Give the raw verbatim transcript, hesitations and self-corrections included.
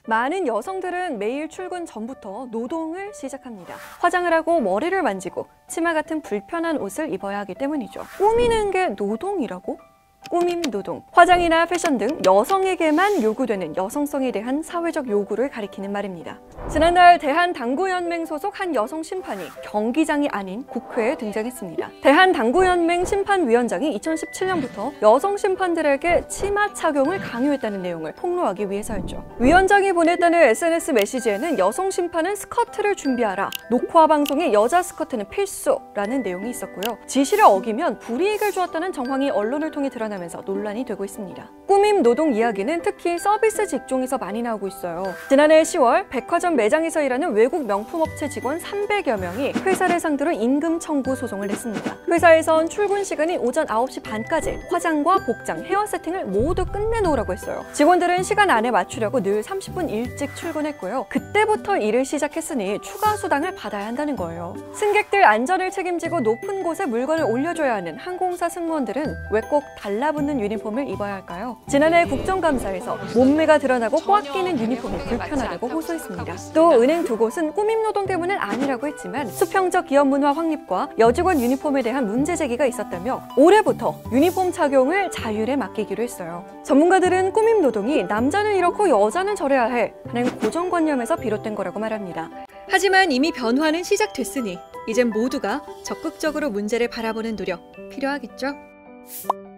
많은 여성들은 매일 출근 전부터 노동을 시작합니다. 화장을 하고 머리를 만지고 치마 같은 불편한 옷을 입어야 하기 때문이죠. 꾸미는 게 노동이라고? 꾸밈 노동. 화장이나 패션 등 여성에게만 요구되는 여성성에 대한 사회적 요구를 가리키는 말입니다. 지난달 대한당구연맹 소속 한 여성 심판이 경기장이 아닌 국회에 등장했습니다. 대한당구연맹 심판위원장이 이천십칠 년부터 여성 심판들에게 치마 착용을 강요했다는 내용을 폭로하기 위해서였죠. 위원장이 보냈다는 에스엔에스 메시지에는 여성 심판은 스커트를 준비하라, 녹화 방송에 여자 스커트는 필수라는 내용이 있었고요. 지시를 어기면 불이익을 주었다는 정황이 언론을 통해 드러나 면서 논란이 되고 있습니다. 꾸밈 노동 이야기는 특히 서비스 직종에서 많이 나오고 있어요. 지난해 시월 백화점 매장에서 일하는 외국 명품업체 직원 삼백여 명이 회사를 상대로 임금 청구 소송을 냈습니다. 회사에선 출근 시간이 오전 아홉 시 반까지 화장과 복장, 헤어 세팅을 모두 끝내놓으라고 했어요. 직원들은 시간 안에 맞추려고 늘 삼십 분 일찍 출근했고요. 그때부터 일을 시작했으니 추가 수당을 받아야 한다는 거예요. 승객들 안전을 책임지고 높은 곳에 물건을 올려줘야 하는 항공사 승무원들은 왜 꼭 달라붙는 유니폼을 입어야 할까요? 지난해 국정감사에서 몸매가 드러나고 꽉 끼는 유니폼이 불편하다고 호소했습니다. 또 은행 두 곳은 꾸밈 노동 때문은 아니라고 했지만 수평적 기업 문화 확립과 여직원 유니폼에 대한 문제 제기가 있었다며 올해부터 유니폼 착용을 자율에 맡기기로 했어요. 전문가들은 꾸밈 노동이 남자는 이렇고 여자는 저래야 해 하는 고정관념에서 비롯된 거라고 말합니다. 하지만 이미 변화는 시작됐으니 이젠 모두가 적극적으로 문제를 바라보는 노력 필요하겠죠?